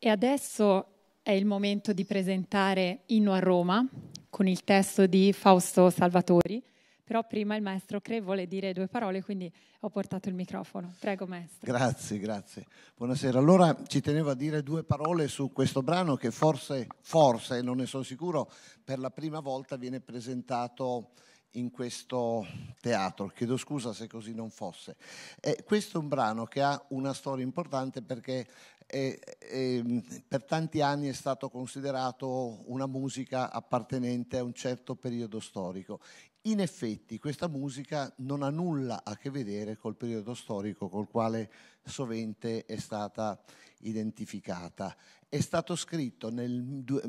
E adesso è il momento di presentare Inno a Roma con il testo di Fausto Salvatori, però prima il maestro Cre vuole dire due parole, quindi ho portato il microfono. Prego, maestro. Grazie, grazie. Buonasera. Allora ci tenevo a dire due parole su questo brano che forse, non ne sono sicuro, per la prima volta viene presentato in questo teatro. Chiedo scusa se così non fosse. Questo è un brano che ha una storia importante perché per tanti anni è stato considerato una musica appartenente a un certo periodo storico. In effetti questa musica non ha nulla a che vedere col periodo storico col quale sovente è stata identificata. È stato scritto nel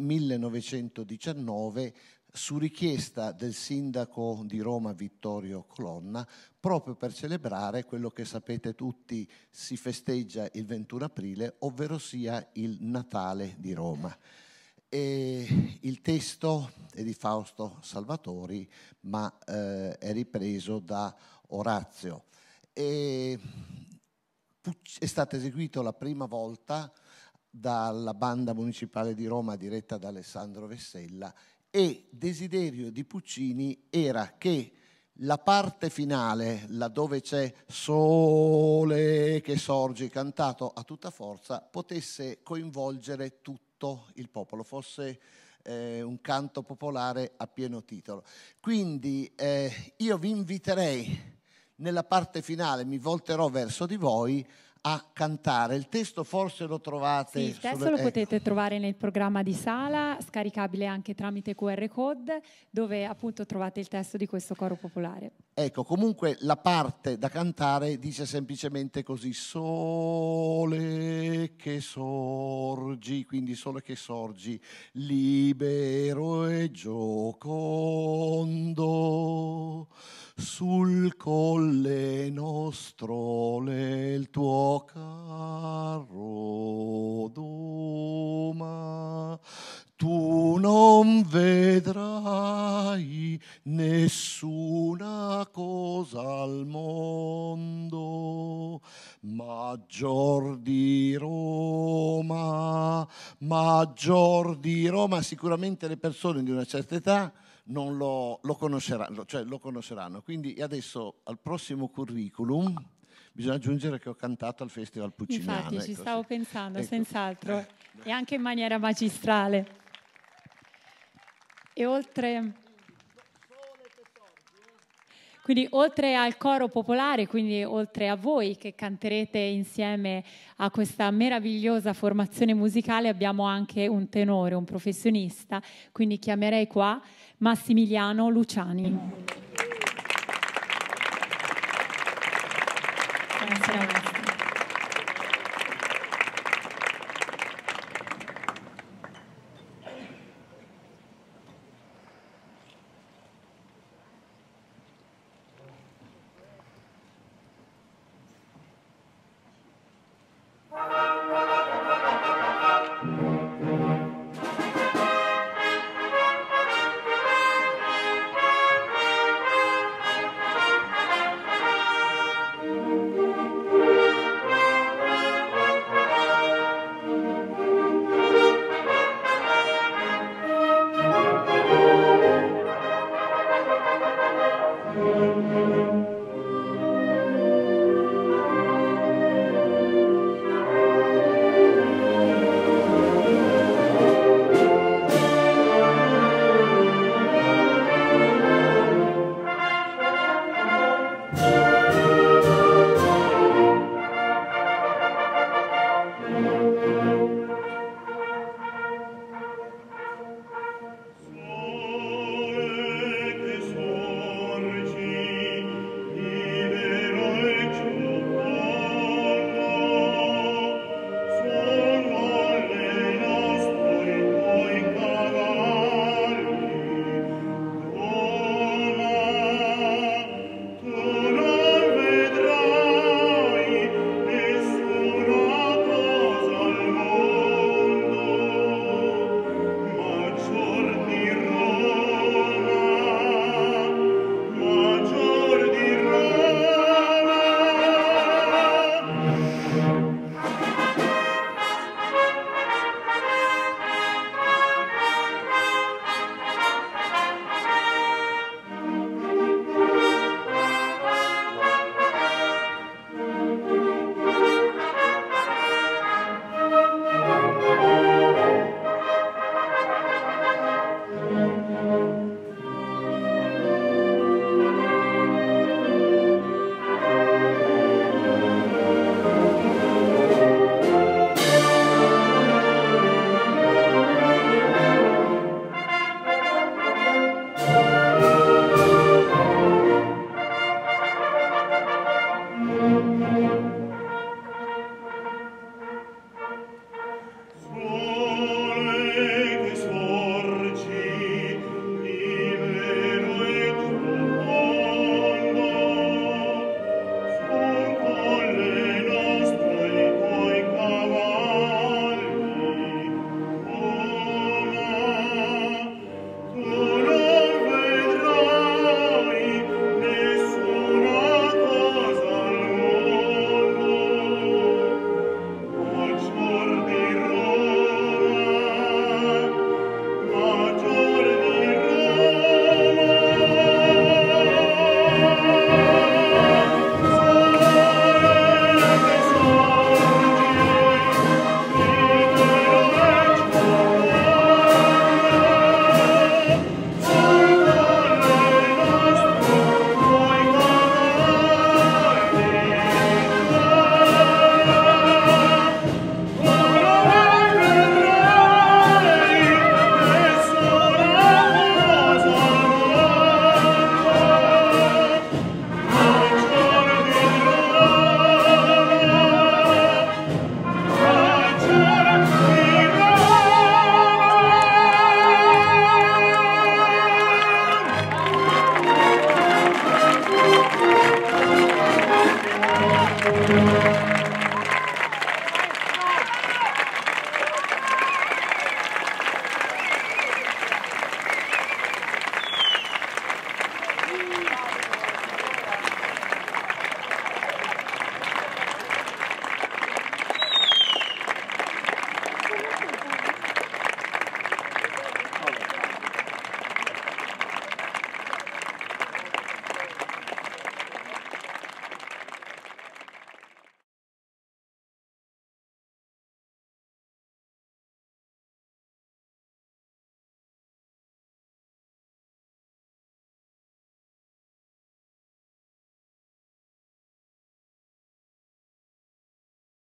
1919 su richiesta del sindaco di Roma Vittorio Colonna, proprio per celebrare quello che sapete tutti si festeggia il 21 aprile, ovvero sia il Natale di Roma. E il testo è di Fausto Salvatori, ma è ripreso da Orazio. È stato eseguito la prima volta dalla Banda Municipale di Roma diretta da Alessandro Vessella, e desiderio di Puccini era che la parte finale, laddove c'è Sole che sorge cantato a tutta forza, potesse coinvolgere tutto il popolo, fosse un canto popolare a pieno titolo. Quindi io vi inviterei nella parte finale, mi volterò verso di voi a cantare. Il testo forse lo trovate. Sì, il testo lo potete trovare nel programma di sala, scaricabile anche tramite QR code, dove appunto trovate il testo di questo coro popolare. Ecco, comunque la parte da cantare dice semplicemente così: sole che sorgi, quindi sole che sorgi, libero e giocondo, sul colle nostro il tuo carro doma, tu non vedrai nessuna cosa al mondo maggior di Roma, maggior di Roma. Sicuramente le persone di una certa età non lo conosceranno, cioè lo conosceranno. Quindi adesso al prossimo curriculum bisogna aggiungere che ho cantato al Festival Pucciniano. Infatti, ci stavo pensando, ecco. Senz'altro, e anche in maniera magistrale. E quindi oltre al coro popolare, quindi oltre a voi che canterete insieme a questa meravigliosa formazione musicale, abbiamo anche un tenore, un professionista, quindi chiamerei qua Massimiliano Luciani. Buonasera.